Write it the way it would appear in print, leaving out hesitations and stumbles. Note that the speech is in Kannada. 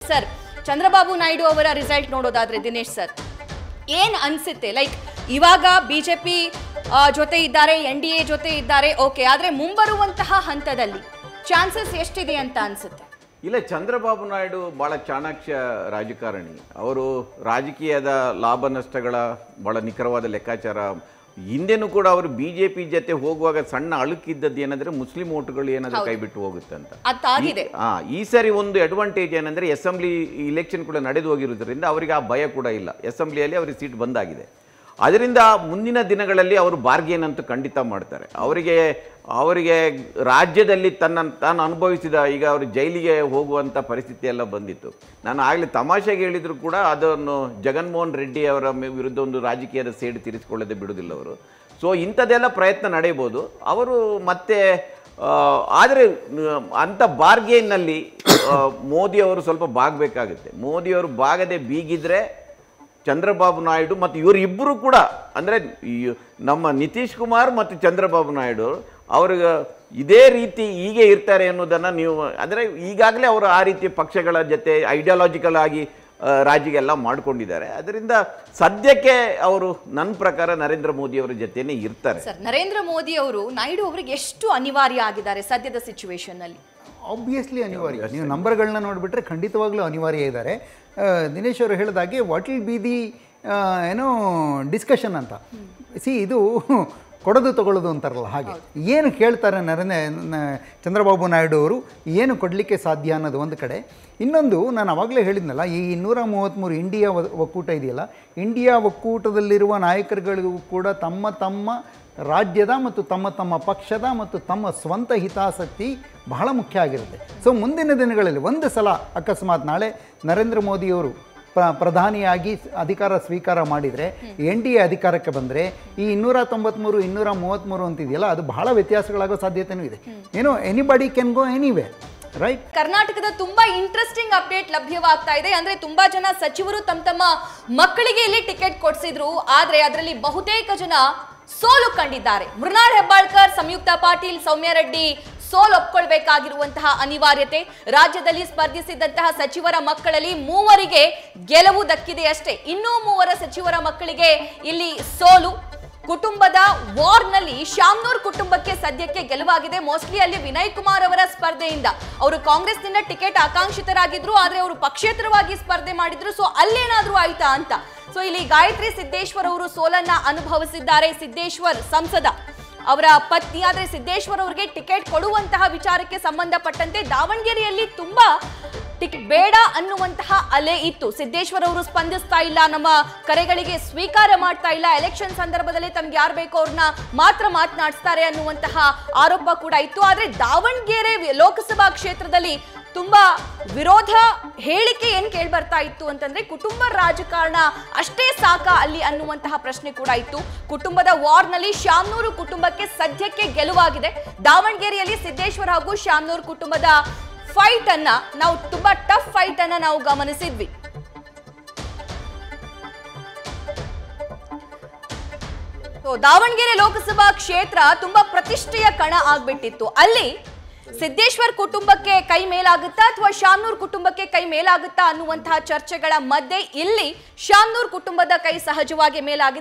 ಸರ್, ಚಂದ್ರಬಾಬು ನಾಯ್ಡು ಅವರ ರಿಸಲ್ಟ್ ನೋಡೋದಾದ್ರೆ ದಿನೇಶ್ ಸರ್ ಏನ್ ಅನ್ಸುತ್ತೆ? ಲೈಕ್ ಇವಾಗ ಬಿಜೆಪಿ ಜೊತೆ ಇದ್ದಾರೆ, NDA ಜೊತೆ ಇದ್ದಾರೆ, ಓಕೆ, ಆದ್ರೆ ಮುಂಬರುವಂತಹ ಹಂತದಲ್ಲಿ ಚಾನ್ಸಸ್ ಎಷ್ಟಿದೆ ಅಂತ ಅನ್ಸುತ್ತೆ? ಇಲ್ಲ, ಚಂದ್ರಬಾಬು ನಾಯ್ಡು ಬಹಳ ಚಾಣಾಕ್ಷ ರಾಜಕಾರಣಿ. ಅವರು ರಾಜಕೀಯದ ಲಾಭ ನಷ್ಟಗಳ ಬಹಳ ನಿಖರವಾದ ಲೆಕ್ಕಾಚಾರ. ಹಿಂದೆನೂ ಕೂಡ ಅವರು ಬಿಜೆಪಿ ಜೊತೆ ಹೋಗುವಾಗ ಸಣ್ಣ ಅಳುಕಿದ್ದದ್ದು ಏನಂದ್ರೆ ಮುಸ್ಲಿಂ ಓಟುಗಳು ಏನಾದ್ರೂ ಕೈ ಬಿಟ್ಟು ಹೋಗುತ್ತೆ ಅಂತ. ಈ ಸರಿ ಒಂದು ಅಡ್ವಾಂಟೇಜ್ ಏನಂದ್ರೆ ಅಸೆಂಬ್ಲಿ ಇಲೆಕ್ಷನ್ ಕೂಡ ನಡೆದು ಹೋಗಿರೋದ್ರಿಂದ ಅವರಿಗೆ ಆ ಭಯ ಕೂಡ ಇಲ್ಲ. ಅಸೆಂಬ್ಲಿಯಲ್ಲಿ ಅವರಿಗೆ ಸೀಟ್ ಬಂದಾಗಿದೆ. ಅದರಿಂದ ಮುಂದಿನ ದಿನಗಳಲ್ಲಿ ಅವರು ಬಾರ್ಗೇನ್ ಅಂತೂ ಖಂಡಿತ ಮಾಡ್ತಾರೆ. ಅವರಿಗೆ ರಾಜ್ಯದಲ್ಲಿ ತಾನು ಅನುಭವಿಸಿದ, ಈಗ ಅವರು ಜೈಲಿಗೆ ಹೋಗುವಂಥ ಪರಿಸ್ಥಿತಿ ಎಲ್ಲ ಬಂದಿತ್ತು. ನಾನು ಆಗಲೇ ತಮಾಷೆಗೆ ಹೇಳಿದ್ರು ಕೂಡ ಅದನ್ನು ಜಗನ್ಮೋಹನ್ ರೆಡ್ಡಿ ಅವರ ವಿರುದ್ಧ ಒಂದು ರಾಜಕೀಯದ ಸೇಡು ತೀರಿಸಿಕೊಳ್ಳದೆ ಬಿಡುವುದಿಲ್ಲ ಅವರು. ಸೊ ಇಂಥದ್ದೆಲ್ಲ ಪ್ರಯತ್ನ ನಡೆಯಬಹುದು ಅವರು ಮತ್ತೆ. ಆದರೆ ಅಂಥ ಬಾರ್ಗೇನ್ನಲ್ಲಿ ಮೋದಿ ಅವರು ಸ್ವಲ್ಪ ಬಾಗಬೇಕಾಗುತ್ತೆ. ಮೋದಿಯವರು ಬಾಗದೆ ಬೀಗಿದ್ರೆ ಚಂದ್ರಬಾಬು ನಾಯ್ಡು ಮತ್ತು ಇವರಿಬ್ಬರು ಕೂಡ, ಅಂದರೆ ನಮ್ಮ ನಿತೀಶ್ ಕುಮಾರ್ ಮತ್ತು ಚಂದ್ರಬಾಬು ನಾಯ್ಡು ಅವ್ರಿಗೆ ಇದೇ ರೀತಿ ಹೀಗೆ ಇರ್ತಾರೆ ಅನ್ನೋದನ್ನು ನೀವು, ಅಂದರೆ ಈಗಾಗಲೇ ಅವರು ಆ ರೀತಿಯ ಪಕ್ಷಗಳ ಜೊತೆ ಐಡಿಯಾಲಜಿಕಲ್ ಆಗಿ ರಾಜಿಗೆಲ್ಲ ಮಾಡ್ಕೊಂಡಿದ್ದಾರೆ. ಅದರಿಂದ ಸದ್ಯಕ್ಕೆ ಅವರು ನನ್ನ ಪ್ರಕಾರ ನರೇಂದ್ರ ಮೋದಿ ಅವರ ಜೊತೆನೇ ಇರ್ತಾರೆ. ಸರ್, ನರೇಂದ್ರ ಮೋದಿ ಅವರು ನಾಯ್ಡು ಅವರಿಗೆ ಎಷ್ಟು ಅನಿವಾರ್ಯ ಆಗಿದ್ದಾರೆ ಸದ್ಯದ ಸಿಚುವೇಶನ್ ಅಲ್ಲಿ? ಆಬ್ವಿಯಸ್ಲಿ ಅನಿವಾರ್ಯ. ನೀವು ನಂಬರ್ಗಳನ್ನ ನೋಡಿಬಿಟ್ರೆ ಖಂಡಿತವಾಗ್ಲೂ ಅನಿವಾರ್ಯ ಇದ್ದಾರೆ. ದಿನೇಶ್ ಅವರು ಹೇಳಿದಾಗೆ ವಾಟ್ ವಿಲ್ ಬಿ ದಿ ಏನೋ ಡಿಸ್ಕಷನ್ ಅಂತ. ಇದು ಕೊಡೋದು ತಗೊಳ್ಳೋದು ಅಂತಾರಲ್ಲ, ಹಾಗೆ ಏನು ಕೇಳ್ತಾರೆ ಚಂದ್ರಬಾಬು ನಾಯ್ಡು ಅವರು, ಏನು ಕೊಡಲಿಕ್ಕೆ ಸಾಧ್ಯ ಅನ್ನೋದು ಒಂದು ಕಡೆ. ಇನ್ನೊಂದು, ನಾನು ಆವಾಗಲೇ ಹೇಳಿದ್ನಲ್ಲ, ಈ 233 ಇಂಡಿಯಾ ಒಕ್ಕೂಟ ಇದೆಯಲ್ಲ, ಇಂಡಿಯಾ ಒಕ್ಕೂಟದಲ್ಲಿರುವ ನಾಯಕರುಗಳಿಗೂ ಕೂಡ ತಮ್ಮ ತಮ್ಮ ರಾಜ್ಯದ ಮತ್ತು ತಮ್ಮ ತಮ್ಮ ಪಕ್ಷದ ಮತ್ತು ತಮ್ಮ ಸ್ವಂತ ಹಿತಾಸಕ್ತಿ ಬಹಳ ಮುಖ್ಯ ಆಗಿರುತ್ತೆ. ಸೊ ಮುಂದಿನ ದಿನಗಳಲ್ಲಿ ಒಂದು ಸಲ ಅಕಸ್ಮಾತ್ ನಾಳೆ ನರೇಂದ್ರ ಮೋದಿಯವರು ಪ್ರಧಾನಿಯಾಗಿ ಅಧಿಕಾರ ಸ್ವೀಕಾರ ಮಾಡಿದರೆ, NDA ಅಧಿಕಾರಕ್ಕೆ ಬಂದರೆ, ಈ 293 233 ಅಂತಿದೆಯಲ್ಲ, ಅದು ಬಹಳ ವ್ಯತ್ಯಾಸಗಳಾಗೋ ಸಾಧ್ಯತೆಯೂ ಇದೆ. ಏನೋ anybody can go anyway, right? ಕರ್ನಾಟಕದ ತುಂಬಾ ಇಂಟ್ರೆಸ್ಟಿಂಗ್ ಅಪ್ಡೇಟ್ ಲಭ್ಯವಾಗ್ತಾ ಇದೆ. ಅಂದ್ರೆ ತುಂಬಾ ಜನ ಸಚಿವರು ತಮ್ಮ ಮಕ್ಕಳಿಗೆ ಇಲ್ಲಿ ಟಿಕೆಟ್ ಕೊಡಿಸಿದ್ರು, ಆದ್ರೆ ಅದರಲ್ಲಿ ಬಹುತೇಕ ಜನ ಸೋಲು ಕಂಡಿದ್ದಾರೆ. ಮೃಣಾಲ್ ಹೆಬ್ಬಾಳ್ಕರ್, ಸಂಯುಕ್ತ ಪಾಟೀಲ್, ಸೌಮ್ಯ ರೆಡ್ಡಿ ಸೋಲು ಒಪ್ಕೊಳ್ಬೇಕಾಗಿರುವಂತಹ ಅನಿವಾರ್ಯತೆ. ರಾಜ್ಯದಲ್ಲಿ ಸ್ಪರ್ಧಿಸಿದಂತಹ ಸಚಿವರ ಮಕ್ಕಳಲ್ಲಿ 3 ಗೆಲುವು ದಕ್ಕಿದೆ ಅಷ್ಟೇ. ಇನ್ನೂ 3 ಸಚಿವರ ಮಕ್ಕಳಿಗೆ ಇಲ್ಲಿ ಸೋಲು. ಕುಟುಂಬದ ವಾರ್ನಲ್ಲಿ ಶಾಮ್ನೂರ್ ಕುಟುಂಬಕ್ಕೆ ಸದ್ಯಕ್ಕೆ ಗೆಲುವಾಗಿದೆ. ಮೋಸ್ಟ್ಲಿ ಅಲ್ಲಿ ವಿನಯ್ ಕುಮಾರ್ ಅವರ ಸ್ಪರ್ಧೆಯಿಂದ, ಅವರು ಕಾಂಗ್ರೆಸ್ನಿಂದ ಟಿಕೆಟ್ ಆಕಾಂಕ್ಷಿತರಾಗಿದ್ರು, ಆದ್ರೆ ಅವರು ಪಕ್ಷೇತರವಾಗಿ ಸ್ಪರ್ಧೆ ಮಾಡಿದ್ರು. ಸೊ ಅಲ್ಲೇನಾದ್ರೂ ಆಯ್ತಾ ಅಂತ. ಸೊ ಇಲ್ಲಿ ಗಾಯತ್ರಿ ಸಿದ್ದೇಶ್ವರ್ ಅವರು ಸೋಲನ್ನ ಅನುಭವಿಸಿದ್ದಾರೆ. ಸಿದ್ದೇಶ್ವರ್ ಸಂಸದ ಅವರ ಪತ್ನಿ. ಆದ್ರೆ ಸಿದ್ದೇಶ್ವರ್ ಅವರಿಗೆ ಟಿಕೆಟ್ ಕೊಡುವಂತಹ ವಿಚಾರಕ್ಕೆ ಸಂಬಂಧಪಟ್ಟಂತೆ ದಾವಣಗೆರೆಯಲ್ಲಿ ತುಂಬಾ ಬೇಡ ಅನ್ನುವಂತಹ ಅಲೆ ಇತ್ತು. ಸಿದ್ದೇಶ್ವರ್ ಅವರು ಸ್ಪಂದಿಸ್ತಾ ಇಲ್ಲ, ನಮ್ಮ ಕರೆಗಳಿಗೆ ಸ್ವೀಕಾರ ಮಾಡ್ತಾ ಇಲ್ಲ, ಎಲೆಕ್ಷನ್ ಸಂದರ್ಭದಲ್ಲಿ ತಮ್ಗೆ ಯಾರು ಬೇಕೋ ಅವ್ರನ್ನ ಮಾತ್ರ ಮಾತನಾಡಿಸ್ತಾರೆ ಅನ್ನುವಂತಹ ಆರೋಪ ಕೂಡ ಇತ್ತು. ಆದ್ರೆ ದಾವಣಗೆರೆ ಲೋಕಸಭಾ ಕ್ಷೇತ್ರದಲ್ಲಿ ತುಂಬಾ ವಿರೋಧ ಹೇಳಿಕೆ ಏನ್ ಕೇಳಿ ಬರ್ತಾ ಇತ್ತು ಅಂತಂದ್ರೆ, ಕುಟುಂಬ ರಾಜಕಾರಣ ಅಷ್ಟೇ ಸಾಕ ಅಲ್ಲಿ ಅನ್ನುವಂತಹ ಪ್ರಶ್ನೆ ಕೂಡ ಇತ್ತು. ಕುಟುಂಬದ ವಾರ್ನಲ್ಲಿ ಶಾಮ್ನೂರು ಕುಟುಂಬಕ್ಕೆ ಸದ್ಯಕ್ಕೆ ಗೆಲುವಾಗಿದೆ. ದಾವಣಗೆರೆಯಲ್ಲಿ ಸಿದ್ದೇಶ್ವರ್ ಹಾಗೂ ಶಾಮ್ನೂರು ಕುಟುಂಬದ ಫೈಟ್ ಅನ್ನ ನಾವು, ತುಂಬಾ ಟಫ್ ಫೈಟ್ ಅನ್ನ ನಾವು ಗಮನಿಸಿದ್ವಿ. ದಾವಣಗೆರೆ ಲೋಕಸಭಾ ಕ್ಷೇತ್ರ ತುಂಬಾ ಪ್ರತಿಷ್ಠೆಯ ಕಣ ಆಗ್ಬಿಟ್ಟಿತ್ತು. ಅಲ್ಲಿ ಸಿದ್ದೇಶ್ವರ್ ಕುಟುಂಬಕ್ಕೆ ಕೈ ಮೇಲಾಗುತ್ತಾ ಅಥವಾ ಶಾಮ್ನೂರ್ ಕುಟುಂಬಕ್ಕೆ ಕೈ ಮೇಲಾಗುತ್ತಾ ಅನ್ನುವಂತಹ ಚರ್ಚೆಗಳ ಮಧ್ಯೆ ಇಲ್ಲಿ ಶಾಮ್ನೂರ್ ಕುಟುಂಬದ ಕೈ ಸಹಜವಾಗಿ ಮೇಲಾಗಿದೆ.